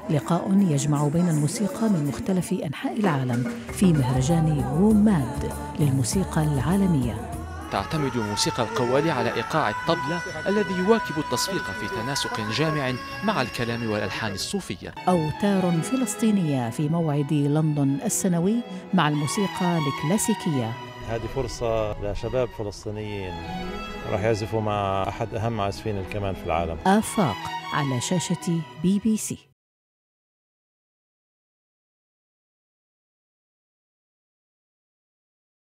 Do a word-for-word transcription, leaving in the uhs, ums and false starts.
لقاء يجمع بين الموسيقى من مختلف أنحاء العالم في مهرجان روم ماد للموسيقى العالمية. تعتمد موسيقى القوالي على إيقاع الطبلة الذي يواكب التصفيق في تناسق جامع مع الكلام والألحان الصوفية. أوتار فلسطينية في موعد لندن السنوي مع الموسيقى الكلاسيكية. هذه فرصة لشباب فلسطينيين راح يعزفوا مع أحد أهم عازفين الكمان في العالم. آفاق على شاشة بي بي سي.